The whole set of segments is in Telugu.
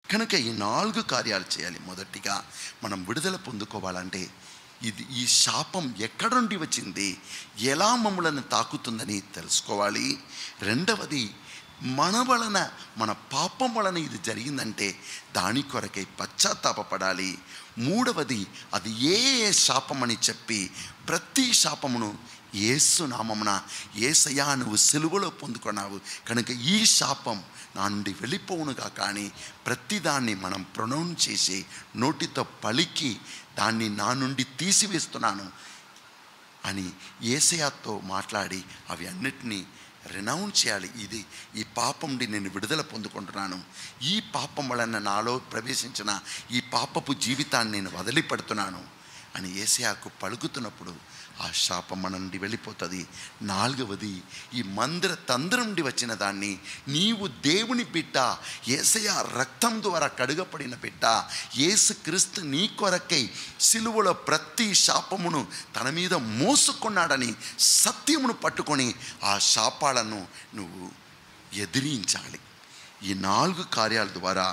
కనుక ఈ 4 కార్యాలు చేయాలి. మొదటిగా మనం విడుదల పొందుకోవాలంటే ఈ శాపం ఎక్కడ నుండి వచ్చింది, ఎలా మమ్మలను తాకుతుందని తెలుసుకోవాలి. రెండవది, మన వలన, మన పాపం వలన ఇది జరిగిందంటే దాని కొరకై పశ్చాత్తాపపడాలి. మూడవది, అది ఏ శాపం అని చెప్పి ప్రతి శాపమును యేసు నామమున, యేసయ్యా నువ్వు సిలువలో పొందుకున్నావు కనుక ఈ శాపం నా నుండి వెళ్ళిపోవునుగా, కానీ ప్రతిదాన్ని మనం ప్రొనౌన్స్ చేసి నోటితో పలికి దాన్ని నా నుండి తీసివేస్తున్నాను అని యేసయ్యతో మాట్లాడి అవి అన్నిటినీ రెనౌన్స్ చేయాలి. ఈ పాపం నుండి నేను విడుదల పొందుకుంటున్నాను, ఈ పాపం వలన నాలో ప్రవేశించిన ఈ పాపపు జీవితాన్ని నేను వదిలిపెడుతున్నాను అని యేసయ్యకు పలుకుతున్నప్పుడు ఆ శాపం మన నుండి వెళ్ళిపోతుంది. నాలుగవది, ఈ మందిర తంద్రం నుండి వచ్చిన దాన్ని, నీవు దేవుని బిడ్డ, యేసయ్య రక్తం ద్వారా కడుగపడిన బిడ్డ, యేసుక్రీస్తు నీ కొరకై సిలువలో ప్రతి శాపమును తన మీద మోసుకున్నాడని సత్యమును పట్టుకొని ఆ శాపాలను నువ్వు ఎదిరించాలి. ఈ 4 కార్యాల ద్వారా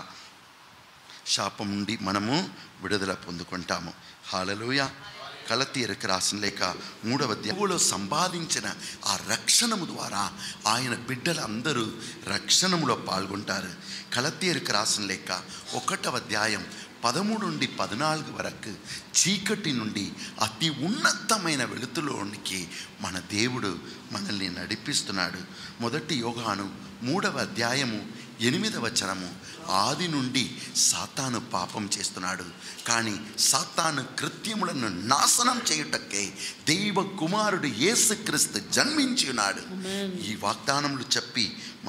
శాపం నుండి మనము విడుదల పొందుకుంటాము. హల్లెలూయా. గలతీయులకు రాసిన లేఖ 3వ అధ్యాయంలో సంపాదించిన ఆ రక్షణము ద్వారా ఆయన బిడ్డలందరూ రక్షణములో పాల్గొంటారు. గలతీయులకు రాసిన లేఖ 1వ అధ్యాయం 13 నుండి 14 వరకు చీకటి నుండి అతి ఉన్నతమైన వెలుతులోనికి మన దేవుడు మనల్ని నడిపిస్తున్నాడు. మొదటి యోహాను 3వ అధ్యాయము 8వ వచనము, ఆది నుండి సాతాను పాపం చేస్తున్నాడు, కానీ సాతాను కృత్యములను నాశనం చేయుటకై దైవ కుమారుడు యేసుక్రీస్తు జన్మించి ఉన్నాడు. ఈ వాగ్దానములు చెప్పి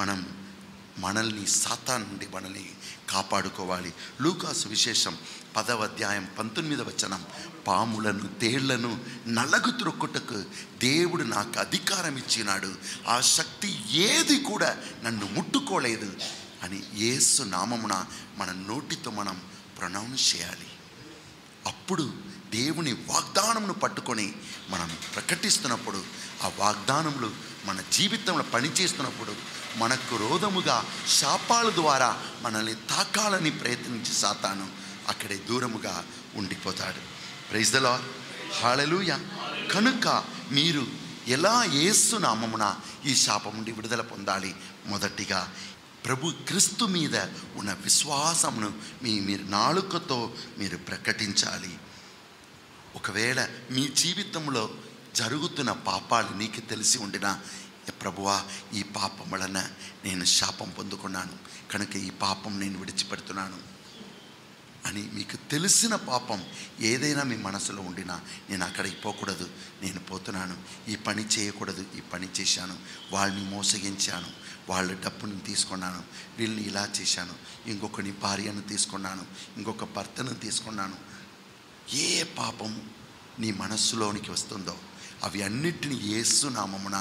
మనల్ని సాతాను నుండి మనల్ని కాపాడుకోవాలి. లూకాసు విశేషం 10వ అధ్యాయం 19వ వచనం, పాములను తేళ్లను నలగు త్రొక్కుటకు దేవుడు నాకు అధికారం ఇచ్చినాడు, ఆ శక్తి ఏది కూడా నన్ను ముట్టుకోలేదు అని యేసు నామమున మన నోటితో మనం ప్రొనౌన్స్ చేయాలి. అప్పుడు దేవుని వాగ్దానమును పట్టుకొని మనం ప్రకటిస్తున్నప్పుడు, ఆ వాగ్దానములు మన జీవితంలో పనిచేస్తున్నప్పుడు మనకు రోధముగా శాపాల ద్వారా మనల్ని తాకాలని ప్రయత్నించి సాతాను అక్కడే దూరముగా ఉండిపోతాడు. Praise the lord. హల్లెలూయా. కనుక మీరు ఎలా యేసు నామమున ఈ శాపం నుండి విడుదల పొందాలి? మొదటిగా ప్రభు క్రీస్తు మీద ఉన్న విశ్వాసమును మీరు నాలుకతో మీరు ప్రకటించాలి. ఒకవేళ మీ జీవితంలో జరుగుతున్న పాపాలు నీకు తెలిసి ఉండినా, ప్రభువా ఈ పాపం వలన నేను శాపం పొందుకున్నాను కనుక ఈ పాపం నేను విడిచిపెడుతున్నాను అని మీకు తెలిసిన పాపం ఏదైనా మీ మనసులో ఉండినా, నేను అక్కడికి పోకూడదు, నేను పోతున్నాను, ఈ పని చేయకూడదు, ఈ పని చేశాను, వాళ్ళని మోసగించాను, వాళ్ళ డబ్బును తీసుకున్నాను, వీళ్ళని ఇలా చేశాను, ఇంకొకని భార్యను తీసుకున్నాను, ఇంకొక భర్తను తీసుకున్నాను, ఏ పాపం నీ మనస్సులోనికి వస్తుందో అవి అన్నిటిని యేసు నామమున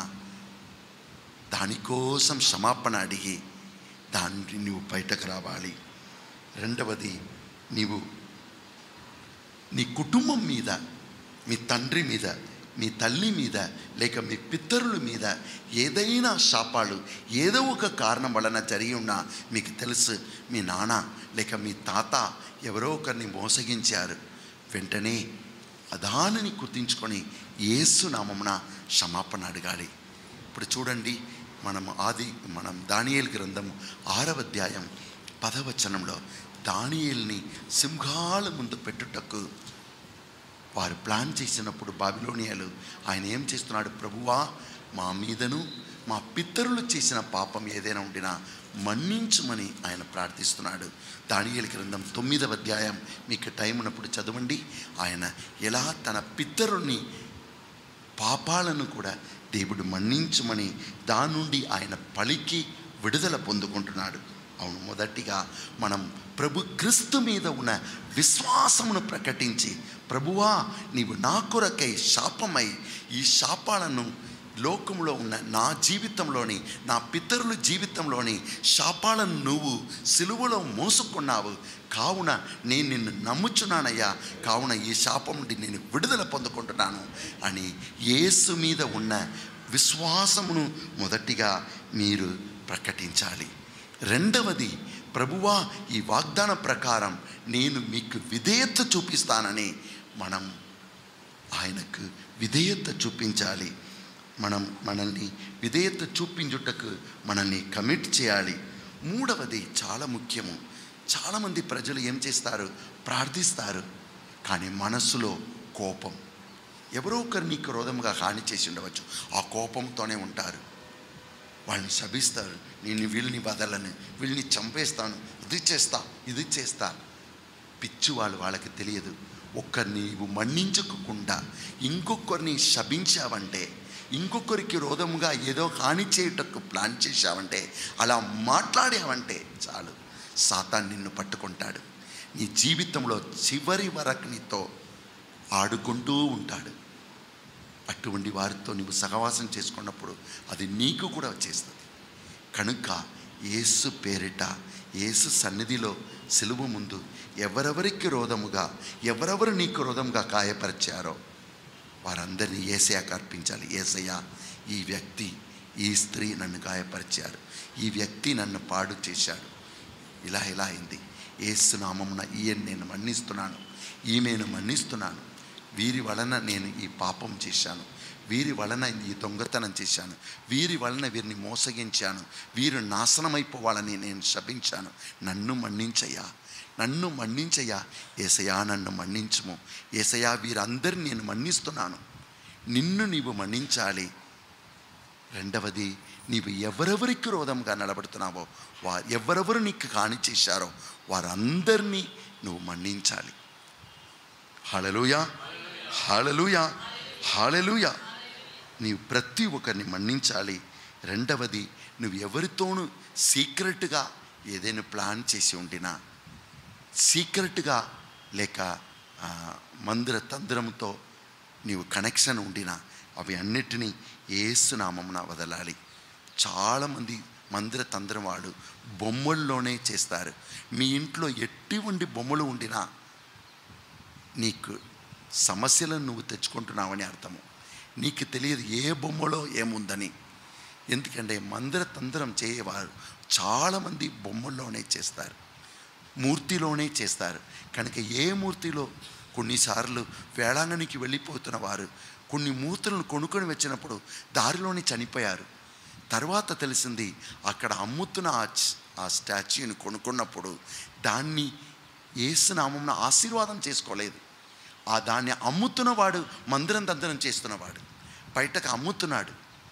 దానికోసం క్షమాపణ అడిగి దాన్ని నువ్వు బయటకు రావాలి. రెండవది, నీవు నీ కుటుంబం మీద, మీ తండ్రి మీద, మీ తల్లి మీద, లేక మీ పితరుల మీద ఏదైనా శాపాలు ఏదో ఒక కారణం వలన జరిగి ఉన్నా, మీకు తెలుసు మీ నాన్న లేక మీ తాత ఎవరో ఒకరిని మోసగించారు, వెంటనే దానిని గుర్తించుకొని యేసు నామమున క్షమాపణ అడగాలి. ఇప్పుడు చూడండి, మనం దానియేలు గ్రంథం 6వ అధ్యాయం 10వ వచనంలో దానియేలుని సింహాల ముందు పెట్టుటకు వారు ప్లాన్ చేసినప్పుడు బాబిలోనియాలు ఆయన ఏం చేస్తున్నాడు? ప్రభువా మా మీదను మా పితరులు చేసిన పాపం ఏదైనా ఉండినా మన్నించుమని ఆయన ప్రార్థిస్తున్నాడు. దానియేలు గ్రంథం 9వ అధ్యాయం మీకు టైం ఉన్నప్పుడు చదవండి. ఆయన ఎలా తన పితరుల్ని పాపాలను కూడా దేవుడు మన్నించుమని దాని నుండి ఆయన పలికి విడుదల పొందుకుంటున్నాడు. అవును, మొదటిగా మనం ప్రభు క్రీస్తు మీద ఉన్న విశ్వాసమును ప్రకటించి, ప్రభువా నీవు నా కొరకై శాపమై ఈ శాపాలను లోకంలో ఉన్న నా జీవితంలోని, నా పితరుల జీవితంలోని శాపాలను నువ్వు సిలువలో మోసుకున్నావు, కావున నేను నిన్ను నమ్ముచున్నానయ్యా, కావున ఈ శాపం నుండి నేను విడుదల పొందుకుంటున్నాను అని యేసు మీద ఉన్న విశ్వాసమును మొదటిగా మీరు ప్రకటించాలి. రెండవది, ప్రభువా ఈ వాగ్దాన ప్రకారం నేను మీకు విధేయత చూపిస్తానని మనం ఆయనకు విధేయత చూపించాలి. మనల్ని విధేయత చూపించుటకు మనల్ని కమిట్ చేయాలి. మూడవది చాలా ముఖ్యము. చాలామంది ప్రజలు ఏం చేస్తారు, ప్రార్థిస్తారు కానీ మనస్సులో కోపం. ఎవరో ఒకరు నీకు క్రోధంగా హాని చేసి ఉండవచ్చు, ఆ కోపంతోనే ఉంటారు. వాళ్ళని శపిస్తారు, నేను వీళ్ళని వదలను, వీళ్ళని చంపేస్తాను, ఇది చేస్తా. పిచ్చి వాళ్ళకి తెలియదు. ఒక్కరిని నీవు మన్నించకుండా ఇంకొకరిని శపించావంటే, ఇంకొకరికి విరోధముగా ఏదో హాని చేయుటకు ప్లాన్ చేశావంటే, అలా మాట్లాడావంటే చాలు, సాతాను నిన్ను పట్టుకుంటాడు. నీ జీవితంలో చివరి వరకు నీతో ఆడుకుంటూ ఉంటాడు. అటువంటి వారితో నువ్వు సహవాసం చేసుకున్నప్పుడు అది నీకు కూడా వచ్చేస్తుంది. కనుక యేసు పేరిట, యేసు సన్నిధిలో, సిలువ ముందు ఎవరెవరికి ఎవరెవరు నీకు విరోధముగా గాయపరిచారో వారందరినీ యేసయ్యకు అర్పించాలి. యేసయ్య, ఈ వ్యక్తి, ఈ స్త్రీ నన్ను గాయపరిచారు, ఈ వ్యక్తి నన్ను పాడు చేశాడు, ఇలా అయింది. యేసు నామమున ఈయన నేను మన్నిస్తున్నాను, ఈమెను మన్నిస్తున్నాను. వీరి వలన నేను ఈ పాపం చేశాను, వీరి వలన ఈ దొంగతనం చేశాను, వీరి వలన వీరిని మోసగించాను, వీరు నాశనమైపోవాలని నేను శపించాను. నన్ను మన్నించయ్యా. యేసయ్యా నన్ను మన్నించుము. యేసయ్యా వీరందరిని నేను మన్నిస్తున్నాను. నిన్ను నీవు మన్నించాలి. రెండవది, నీవు ఎవరెవరికి విరోధంగా నిలబడుతున్నావో, ఎవరెవరు నీకు హాని చేశారో వారందరినీ నువ్వు మన్నించాలి. హల్లెలూయా, హల్లెలూయా, హల్లెలూయా. నీవు ప్రతి ఒక్కరిని మన్నించాలి. రెండవది, నువ్వు ఎవరితోనూ సీక్రెట్గా ఏదైనా ప్లాన్ చేసి ఉండినా, సీక్రెట్గా లేక మందిర తంత్రంతో నీవు కనెక్షన్ ఉండినా అవి అన్నిటినీ యేసు నామమున వదలాలి. చాలామంది మందిర తంత్రం వాడు బొమ్మల్లోనే చేస్తారు. మీ ఇంట్లో ఎటువంటి బొమ్మలు ఉండినా నీకు సమస్యలను నువ్వు తెచ్చుకుంటున్నావని అర్థము. నీకు తెలియదు ఏ బొమ్మలో ఏముందని. ఎందుకంటే మందిర తంత్రం చేయవారు చాలామంది బొమ్మల్లోనే చేస్తారు, మూర్తిలోనే చేస్తారు. కనుక ఏ మూర్తిలో, కొన్నిసార్లు వేళాంగనికి వెళ్ళిపోతున్న వారు కొన్ని మూర్తులను కొనుక్కొని వచ్చినప్పుడు దారిలోనే చనిపోయారు. తర్వాత తెలిసింది అక్కడ అమ్ముతున్న ఆ స్టాచ్యూని కొనుక్కున్నప్పుడు దాన్ని యేసు నామమున ఆశీర్వాదం చేసుకోలేదు. దాన్ని అమ్ముతున్నవాడు మందిరం తంత్రం చేస్తున్నవాడు బయటకు అమ్ముతున్నాడు.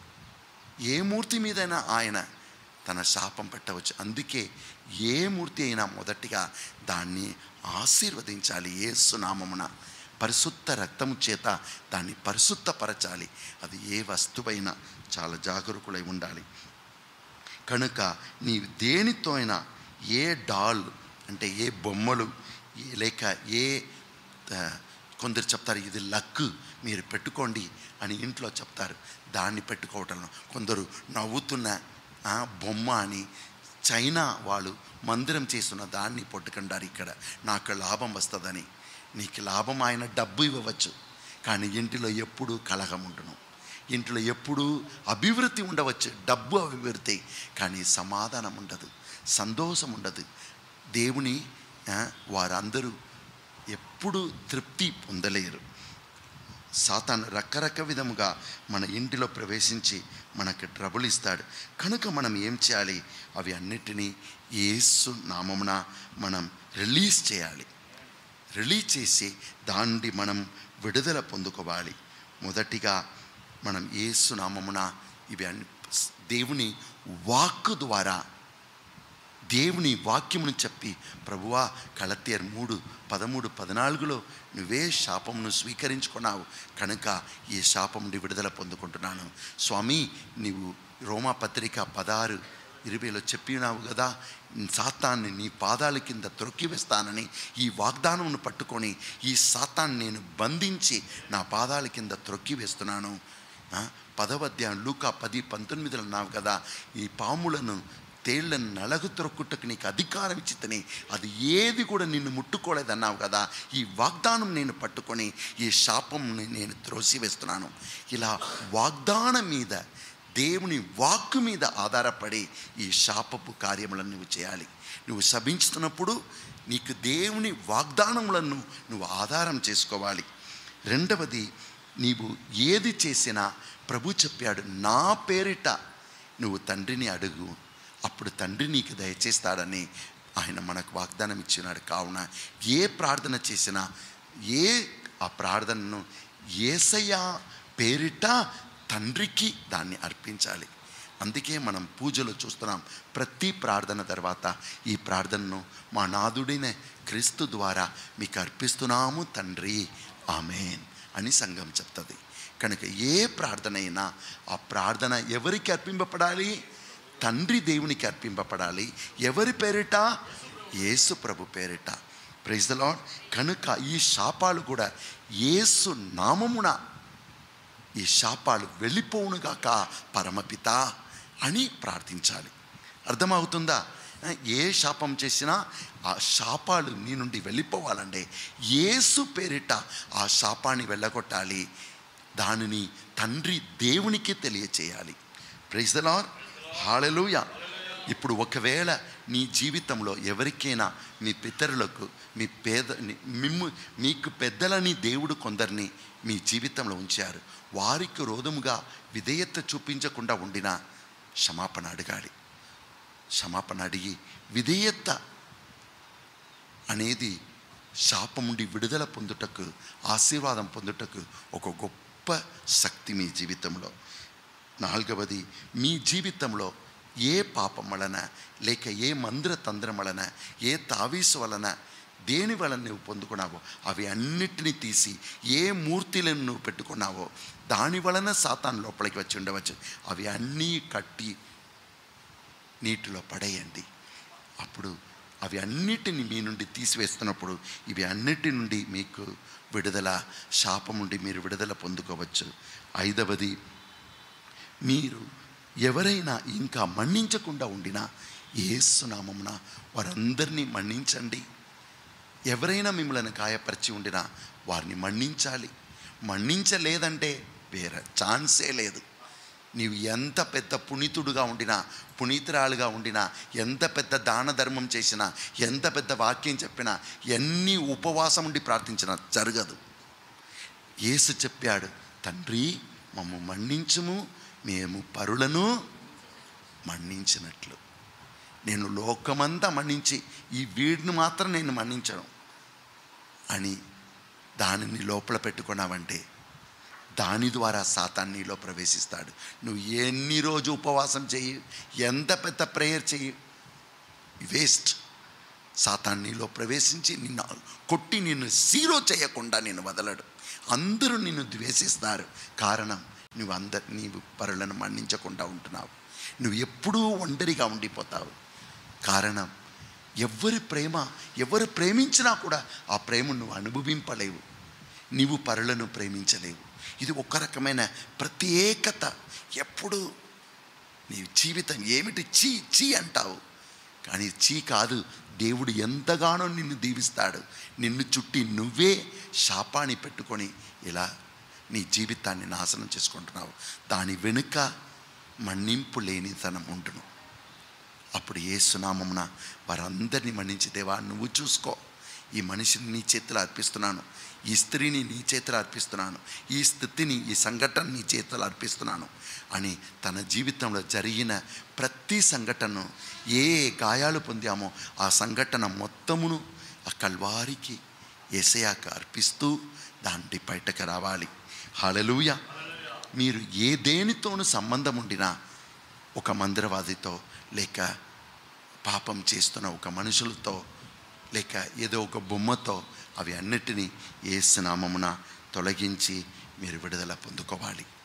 ఏ మూర్తి మీదైనా ఆయన తన శాపం పెట్టవచ్చు. అందుకే ఏ మూర్తి అయినా మొదటిగా దాన్ని ఆశీర్వదించాలి. యేసు నామమున పరిశుద్ధ రక్తము చేత దాన్ని పరిశుద్ధపరచాలి. అది ఏ వస్తువైనా చాలా జాగరూకులై ఉండాలి. కనుక నీవు దేనితో అయినా, ఏ డాల్ అంటే ఏ బొమ్మలు లేక ఏ కొందరు చెప్తారు ఇది లక్ మీరు పెట్టుకోండి అని ఇంట్లో చెప్తారు, దాన్ని పెట్టుకోవటంలో కొందరు నవ్వుతున్న బొమ్మ అని చైనా వాళ్ళు మందిరం చేస్తున్న దాన్ని పట్టుకుంటారు. ఇక్కడ నాకు లాభం వస్తుందని. నీకు లాభం ఆయన డబ్బు ఇవ్వవచ్చు, కానీ ఇంటిలో ఎప్పుడూ కలహం ఉండును, ఇంట్లో ఎప్పుడూ అభివృద్ధి ఉండవచ్చు, డబ్బు అభివృద్ధి, కానీ సమాధానం ఉండదు, సంతోషం ఉండదు. దేవుని వారందరూ ఎప్పుడూ తృప్తి పొందలేరు. సాతాను రకరకాల విధముగా మన ఇంటిలో ప్రవేశించి మనకు ట్రబుల్ ఇస్తాడు. కనుక మనం ఏం చేయాలి? అవి అన్నిటినీ యేసు నామమున మనం రిలీజ్ చేయాలి. రిలీజ్ చేసి దాన్ని మనం విడుదల పొందుకోవాలి. మొదటిగా మనం యేసు నామమున ఇవి దేవుని వాక్కు ద్వారా, దేవుని వాక్యమును చెప్పి, ప్రభువా గలతీయులు 3:13-14 నువ్వే శాపమును స్వీకరించుకున్నావు కనుక ఈ శాపం నుండి విడుదల పొందుకుంటున్నాను. స్వామి, నీవు రోమాపత్రిక 16:20 చెప్పినావు కదా, సాతాన్ని నీ పాదాల కింద త్రొక్కివేస్తానని. ఈ వాగ్దానమును పట్టుకొని ఈ సాతాన్ని నేను బంధించి నా పాదాల కింద త్రొక్కివేస్తున్నాను. 10వ అధ్యాయం లూకా 10:19 అన్నావు కదా, ఈ పాములను తేళ్లను నలగు త్రొక్కుటకు నీకు అధికారం ఇచ్చితని, అది ఏది కూడా నిన్ను ముట్టుకోలేదన్నావు కదా. ఈ వాగ్దానం నేను పట్టుకొని ఈ శాపంని నేను త్రోసివేస్తున్నాను. ఇలా వాగ్దానం మీద దేవుని వాక్కు మీద ఆధారపడి ఈ శాపపు కార్యములను నువ్వు చేయాలి. నువ్వు శపించుతున్నప్పుడు నీకు దేవుని వాగ్దానములను నువ్వు ఆధారం చేసుకోవాలి. రెండవది, నీవు ఏది చేసినా ప్రభు చెప్పాడు, నా పేరిట నువ్వు తండ్రిని అడుగు, అప్పుడు తండ్రి నీకు దయచేస్తాడని ఆయన మనకు వాగ్దానం ఇచ్చినాడు. కావున ఏ ప్రార్థన చేసినా ఆ ప్రార్థనను యేసయ్య పేరిట తండ్రికి దాన్ని అర్పించాలి. అందుకే మనం పూజలో చూస్తున్నాం, ప్రతి ప్రార్థన తర్వాత ఈ ప్రార్థనను మా నాథుడైన క్రీస్తు ద్వారా మీకు అర్పిస్తున్నాము తండ్రి, ఆమేన్ అని సంఘం చెప్తుంది. కనుక ఏ ప్రార్థన అయినా ఆ ప్రార్థన ఎవరికి అర్పింపబడాలి? తండ్రి దేవునికి అర్పింపబడాలి. ఎవరి పేరిట? యేసు ప్రభు పేరిట. Praise the lord. కనుక ఈ శాపాలు కూడా యేసు నామమున ఈ శాపాలు వెళ్ళిపోవునుగాక పరమపిత అని ప్రార్థించాలి. అర్థమవుతుందా? ఏ శాపం చేసినా ఆ శాపాలు నీ నుండి వెళ్ళిపోవాలంటే యేసు పేరిట ఆ శాపాన్ని వెళ్ళగొట్టాలి, దానిని తండ్రి దేవునికి తెలియచేయాలి. Praise the lord. హల్లెలూయా. ఇప్పుడు ఒకవేళ నీ జీవితంలో ఎవరికైనా మీ పితరులకు మీకు పెద్దలని దేవుడు కొందరిని మీ జీవితంలో ఉంచారు, వారికి రోధముగా విధేయత చూపించకుండా ఉండినా క్షమాపణ అడగాలి. క్షమాపణ అడిగి విధేయత అనేది శాపం నుండి విడుదల పొందుటకు, ఆశీర్వాదం పొందుటకు ఒక గొప్ప శక్తి మీ జీవితంలో. నాలుగవది, మీ జీవితంలో ఏ పాపం వలన లేక ఏ మంత్ర తంత్రం వలన ఏ తావీసు వలన దేని వలన నువ్వు పొందుకున్నావో అవి అన్నిటినీ తీసి ఏ మూర్తులను నువ్వు పెట్టుకున్నావో దాని వలన సాతాను లోపలికి వచ్చి ఉండవచ్చు, అవి అన్నీ కట్టి నీటిలో పడేయండి. అప్పుడు అవి అన్నిటిని మీ నుండి తీసివేస్తున్నప్పుడు ఇవి అన్నిటి నుండి మీకు విడుదల, శాపం నుండి మీరు విడుదల పొందుకోవచ్చు. ఐదవది, మీరు ఎవరైనా ఇంకా మన్నించకుండా ఉండినా యేసు నామమున వారందరినీ మన్నించండి. ఎవరైనా మిమ్మల్ని గాయపరిచి ఉండినా వారిని మన్నించాలి. మన్నించలేదంటే వేరే ఛాన్సే లేదు. నీవు ఎంత పెద్ద పునీతుడుగా ఉండినా, పునీతురాలుగా ఉండినా, ఎంత పెద్ద దాన ధర్మం చేసినా, ఎంత పెద్ద వాక్యం చెప్పినా, ఎన్ని ఉపవాసం ఉండి ప్రార్థించినా జరగదు. యేసు చెప్పాడు, తండ్రి మమ్ము మన్నించుము, మేము పరులను మన్నించినట్లు. నేను లోకమంతా మన్నించి ఈ వీడిని మాత్రం నేను మన్నించను అని దానిని లోపల పెట్టుకున్నావంటే దాని ద్వారా సాతాను నీలో ప్రవేశిస్తాడు. నువ్వు ఎన్ని రోజు ఉపవాసం చెయ్యి, ఎంత పెద్ద ప్రేయర్ చెయ్యి, వేస్ట్. సాతాను నీలో ప్రవేశించి నిన్ను కొట్టి నిన్ను జీరో చేయకుండా నిన్ను వదలడు. అందరూ నిన్ను ద్వేషిస్తారు. కారణం నీవు పరులను మన్నించకుండా ఉంటున్నావు. నువ్వు ఎప్పుడూ ఒంటరిగా ఉండిపోతావు. కారణం ఎవరు ప్రేమించినా కూడా ఆ ప్రేమను నువ్వు అనుభవింపలేవు. నీవు పరులను ప్రేమించలేవు. ఇది ఒక రకమైన ప్రత్యేకత. ఎప్పుడు నీ జీవితం ఏమిటి చీ చీ అంటావు, కానీ చీ కాదు. దేవుడు ఎంతగానో నిన్ను దీవిస్తాడు. నిన్ను చుట్టి నువ్వే శాపాన్ని పెట్టుకొని ఇలా నీ జీవితాన్ని నాశనం చేసుకుంటున్నావు. దాని వెనుక మన్నింపు లేనితనం ఉండును. అప్పుడు యేసు నామమున వారందరినీ మన్నించి, దేవా నువ్వు చూసుకో, ఈ మనిషిని నీ చేతిలో అర్పిస్తున్నాను, ఈ స్త్రీని నీ చేతిలో అర్పిస్తున్నాను, ఈ స్థితిని, ఈ సంఘటన నీ చేతిలో అర్పిస్తున్నాను అని తన జీవితంలో జరిగిన ప్రతి సంఘటనను, ఏ గాయాలు పొందామో ఆ సంఘటన మొత్తమును ఆ కల్వారికి యేసయ్యకు అర్పిస్తూ దాన్ని బయటకు రావాలి. హల్లెలూయా. మీరు ఏ దేనితోనూ సంబంధం ఉండినా, ఒక మందిరవాదితో లేక పాపం చేస్తున్న ఒక మనుషులతో లేక ఏదో ఒక బొమ్మతో, అవి అన్నిటినీ యేసు నామమున తొలగించి మీరు విడుదల పొందుకోవాలి.